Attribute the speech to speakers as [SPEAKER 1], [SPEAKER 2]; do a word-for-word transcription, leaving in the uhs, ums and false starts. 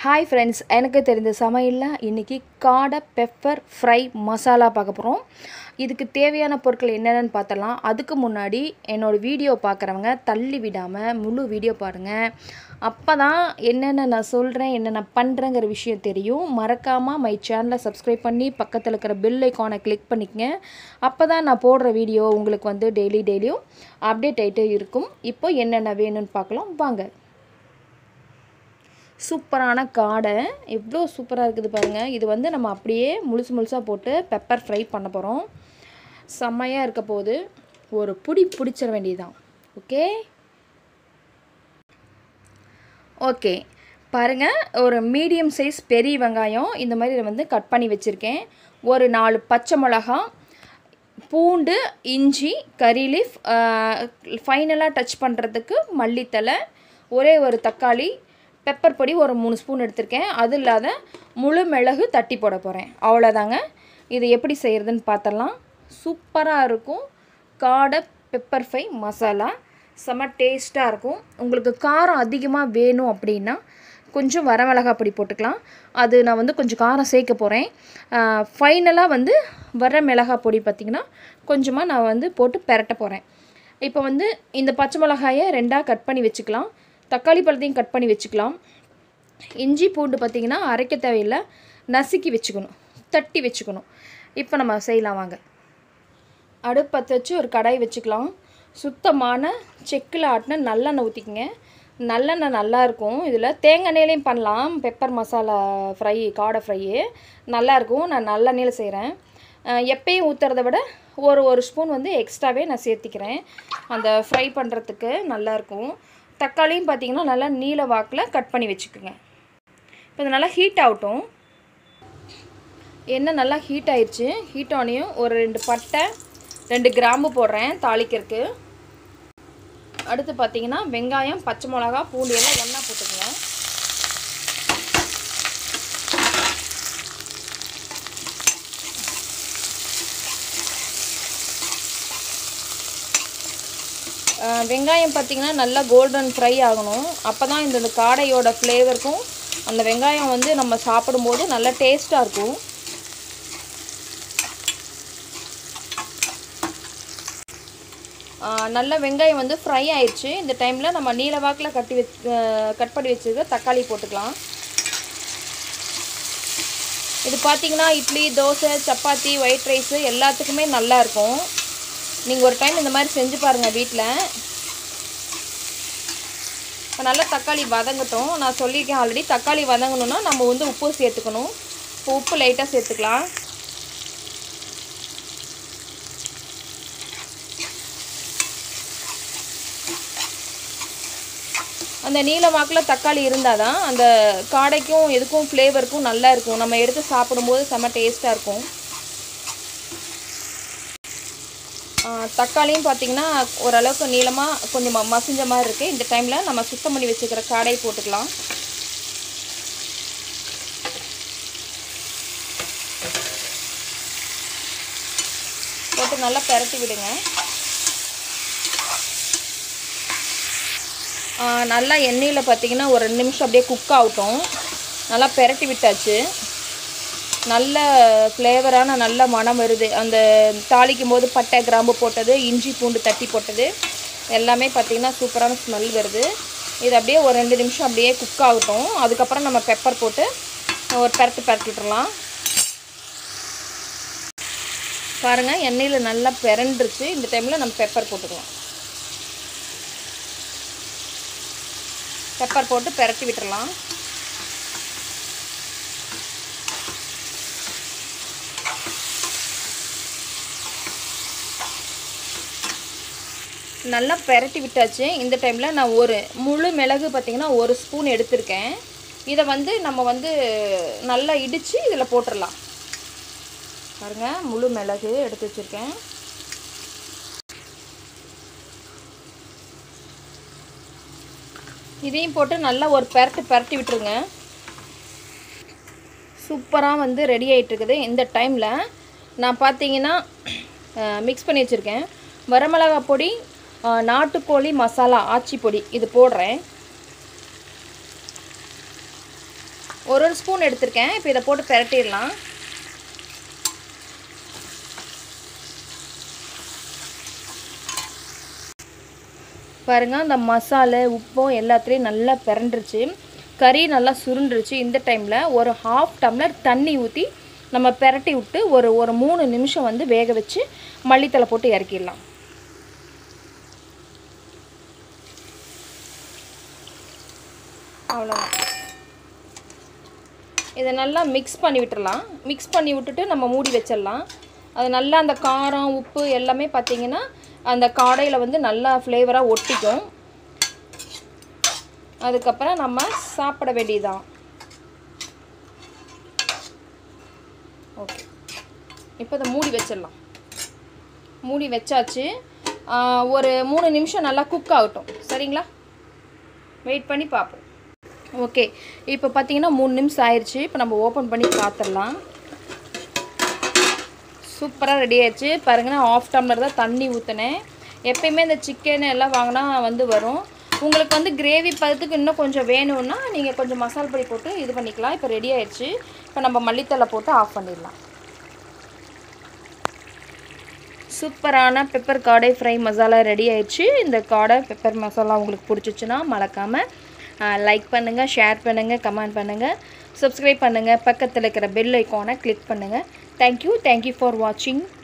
[SPEAKER 1] Hi friends, எனக்கு தெரிந்த சமையலில் இன்றைக்கி காடை பெப்பர் ஃப்ரை மசாலா பார்க்க போகிறோம். இதுக்கு தேவையான பொருட்கள் என்னென்னு பார்த்தலாம். அதுக்கு முன்னாடி என்னோடய வீடியோ பார்க்குறவங்க தள்ளி விடாமல் முழு வீடியோ பாருங்கள். அப்போ தான் என்னென்ன நான் சொல்கிறேன், என்னென்ன பண்ணுறேங்கிற விஷயம் தெரியும். மறக்காமல் மை சேனலை சப்ஸ்கிரைப் பண்ணி பக்கத்தில் இருக்கிற பெல் ஐக்கானை கிளிக் பண்ணிக்கங்க. அப்போ தான் நான் போடுற வீடியோ உங்களுக்கு வந்து டெய்லி டெய்லியும் அப்டேட் ஆகிட்டே இருக்கும். இப்போ என்னென்ன வேணும்னு பார்க்கலாம் வாங்க. சூப்பரான காடை எவ்வளோ சூப்பராக இருக்குது பாருங்கள். இது வந்து நம்ம அப்படியே முழுசு முழுசாக போட்டு பெப்பர் ஃப்ரை பண்ண போகிறோம். செம்மையாக இருக்க போது ஒரு புடி பிடிச்சிட வேண்டியதுதான். ஓகே ஓகே பாருங்கள், ஒரு மீடியம் சைஸ் பெரிய வெங்காயம் இந்த மாதிரி வந்து கட் பண்ணி வச்சுருக்கேன். ஒரு நாலு பச்சை மிளகா, பூண்டு, இஞ்சி, கறி லீஃப், ஃபைனலாக டச் பண்ணுறதுக்கு மல்லித்தலை, ஒரே ஒரு தக்காளி, பெப்பர் பொடி ஒரு மூணு ஸ்பூன் எடுத்திருக்கேன். அது இல்லாத முழு மிளகு தட்டி போட போகிறேன். அவ்வளோதாங்க. இது எப்படி செய்கிறதுன்னு பார்த்தலாம். சூப்பராக இருக்கும். காடை பெப்பர் ஃப்ரை மசாலா செம்ம டேஸ்ட்டாக இருக்கும். உங்களுக்கு காரம் அதிகமாக வேணும் அப்படின்னா கொஞ்சம் வரமிளகாய் பொடி போட்டுக்கலாம். அது நான் வந்து கொஞ்சம் காரம் சேர்க்க போகிறேன். ஃபைனலாக வந்து வர மிளகாய் பொடி பார்த்திங்கன்னா கொஞ்சமாக நான் வந்து போட்டு பெரட்ட போகிறேன். இப்போ வந்து இந்த பச்சை மிளகாயை ரெண்டாக கட் பண்ணி வச்சுக்கலாம். தக்காளி பழத்தையும் கட் பண்ணி வச்சுக்கலாம். இஞ்சி பூண்டு பார்த்திங்கன்னா அரைக்க தேவையில்லை, நசுக்கி வச்சுக்கணும், தட்டி வச்சுக்கணும். இப்போ நம்ம செய்யலாம் வாங்க. அடுப்பு பற்ற வச்சு ஒரு கடாய் வச்சுக்கலாம். சுத்தமான செக்கில் ஆட்டின நல்லெண்ணெய் ஊற்றிக்கங்க. நல்லெண்ணெய் நல்லாயிருக்கும். இதில் தேங்காய் எண்ணெயிலையும் பண்ணலாம். பெப்பர் மசாலா ஃப்ரை காடை ஃப்ரையு நல்லாயிருக்கும். நான் நல்லெண்ணெயில் செய்கிறேன். எப்பயும் ஊற்றுறத விட ஒரு ஒரு ஸ்பூன் வந்து எக்ஸ்ட்ராவே நான் சேர்த்திக்கிறேன். அந்த ஃப்ரை பண்ணுறதுக்கு நல்லாயிருக்கும். தக்காளியும் பார்த்திங்கன்னா நல்லா நீல வாக்கில் கட் பண்ணி வச்சுக்கோங்க. இப்போ இது நல்லா ஹீட் ஆகட்டும். எண்ணெய் நல்லா ஹீட் ஆயிடுச்சு. ஹீட் ஆனியும் ஒரு ரெண்டு பட்டை, ரெண்டு கிராம்பு போடுறேன் தாளிக்கிறதுக்கு. அடுத்து பார்த்திங்கன்னா வெங்காயம், பச்சை மிளகா, பூண்டு எல்லாம் ஒன்றா போட்டுக்கோங்க. வெங்காயம் பார்த்திங்கன்னா நல்லா கோல்டன் ஃப்ரை ஆகணும். அப்போ தான் இந்த காடையோட ஃப்ளேவருக்கும் அந்த வெங்காயம் வந்து நம்ம சாப்பிடும்போது நல்லா டேஸ்ட்டாக இருக்கும். நல்ல வெங்காயம் வந்து ஃப்ரை ஆயிடுச்சு. இந்த டைமில் நம்ம நீல வாக்கில் கட்டி வச்சு கட் பண்ணி வச்சுருக்க தக்காளி போட்டுக்கலாம். இது பார்த்திங்கன்னா இட்லி, தோசை, சப்பாத்தி, ஒயிட் ரைஸு எல்லாத்துக்குமே நல்லாயிருக்கும். நீங்கள் ஒரு டைம் இந்த மாதிரி செஞ்சு பாருங்கள் வீட்டில். இப்போ நல்லா தக்காளி வதங்கட்டும். நான் சொல்லியிருக்கேன் ஆல்ரெடி, தக்காளி வதங்கணுன்னா நம்ம வந்து உப்பு சேர்த்துக்கணும். இப்போ உப்பு லைட்டாக சேர்த்துக்கலாம். அந்த நீல வாக்கில் தக்காளி இருந்தால் தான் அந்த காடைக்கும் எதுக்கும் ஃப்ளேவருக்கும் நல்லா இருக்கும். நம்ம எடுத்து சாப்பிடும்போது செம்ம டேஸ்ட்டாக இருக்கும். தக்காளியும் பார்த்திங்கன்னா ஓரளவுக்கு நீளமாக கொஞ்சம் ம மசிஞ்ச மாதிரி இருக்குது. இந்த டைமில் நம்ம சுத்தம் பண்ணி வச்சுக்கிற காடையை போட்டுக்கலாம். போட்டு நல்லா பெரட்டி விடுங்க. நல்லா எண்ணெயில் பார்த்திங்கன்னா ஒரு ரெண்டு நிமிஷம் அப்படியே குக் ஆகட்டும். நல்லா பெரட்டி விட்டாச்சு. நல்ல ஃப்ளேவரான நல்ல மனம் வருது. அந்த தாளிக்கும் போது பட்டை கிராம்பு போட்டது, இஞ்சி பூண்டு தட்டி போட்டது எல்லாமே பார்த்திங்கன்னா சூப்பரான ஸ்மெல் வருது. இது அப்படியே ஒரு ரெண்டு நிமிஷம் அப்படியே குக் ஆகட்டும். அதுக்கப்புறம் நம்ம பெப்பர் போட்டு ஒரு பெரட்டு பெரட்டிட்டுடலாம். பாருங்கள், எண்ணெயில் நல்லா பெரண்டுருச்சு. இந்த டைமில் நம்ம பெப்பர் போட்டுக்கலாம். பெப்பர் போட்டு பெரட்டி விட்டுடலாம். நல்லா பெரட்டி விட்டாச்சு. இந்த டைமில் நான் ஒரு முழு மிளகு பார்த்திங்கன்னா ஒரு ஸ்பூன் எடுத்திருக்கேன். இதை வந்து நம்ம வந்து நல்லா இடித்து இதில் போட்டுடலாம். பாருங்கள், முழு மிளகு எடுத்து வச்சுருக்கேன். இதையும் போட்டு நல்லா ஒரு பெரட்டு பெரட்டி விட்டுருங்க. சூப்பராக வந்து ரெடி ஆகிட்டுருக்குது. இந்த டைமில் நான் பார்த்திங்கன்னா மிக்ஸ் பண்ணி வச்சுருக்கேன். வரமிளகா பொடி, நாட்டுக்கோழி மசாலா ஆச்சி பொடி இது போடுறேன். ஒரு ஒரு ஸ்பூன் எடுத்திருக்கேன். இப்போ இதை போட்டு பிரட்டிடலாம். பாருங்கள், அந்த மசாலா உப்பும் எல்லாத்துலேயும் நல்லா பிறண்டுருச்சு. கறி நல்லா சுருண்டுருச்சு. இந்த டைமில் ஒரு ஹாஃப் டம்ளர் தண்ணி ஊற்றி நம்ம பிரட்டி விட்டு ஒரு ஒரு மூணு நிமிஷம் வந்து வேக வச்சு மல்லித்தலை போட்டு இறக்கிடலாம். அவ்வளோதான். இதை நல்லா மிக்ஸ் பண்ணி விட்டுடலாம். மிக்ஸ் பண்ணி விட்டுட்டு நம்ம மூடி வச்சிடலாம். அது நல்லா அந்த காரம் உப்பு எல்லாமே பார்த்திங்கன்னா அந்த காடையில் வந்து நல்லா ஃப்ளேவராக ஒட்டிக்கும். அதுக்கப்புறம் நம்ம சாப்பிட வேண்டியதான். ஓகே, இப்போ இதை மூடி வச்சிடலாம். மூடி வச்சாச்சு. ஒரு மூணு நிமிஷம் நல்லா குக் ஆகட்டும். சரிங்களா? வெயிட் பண்ணி பார்ப்போம். ஓகே, இப்போ பார்த்தீங்கன்னா மூணு நிமிஷம் ஆயிடுச்சு. இப்போ நம்ம ஓப்பன் பண்ணி பார்த்துடலாம். சூப்பராக ரெடி ஆயிடுச்சு. பாருங்கள், நான் ஆஃப் டம்ளர் தான் தண்ணி ஊற்றினேன். எப்பயுமே இந்த சிக்கன் எல்லாம் வாங்கினா வந்து வரும். உங்களுக்கு வந்து கிரேவி பதத்துக்கு இன்னும் கொஞ்சம் வேணும்னா நீங்கள் கொஞ்சம் மசாலா பொடி போட்டு இது பண்ணிக்கலாம். இப்போ ரெடி ஆயிடுச்சு. இப்போ நம்ம மல்லித்தலை போட்டு ஆஃப் பண்ணிடலாம். சூப்பரான பெப்பர் காடை ஃப்ரை மசாலா ரெடி ஆயிடுச்சு. இந்த காடை பெப்பர் மசாலா உங்களுக்கு பிடிச்சிச்சுன்னா மறக்காமல் லைக் பண்ணுங்கள், ஷேர் பண்ணுங்கள், கமெண்ட் பண்ணுங்கள், சப்ஸ்கிரைப் பண்ணுங்கள், பக்கத்தில் இருக்கிற பெல் ஐக்கானை கிளிக் பண்ணுங்கள். தேங்க்யூ தேங்க்யூ ஃபார் வாட்சிங்.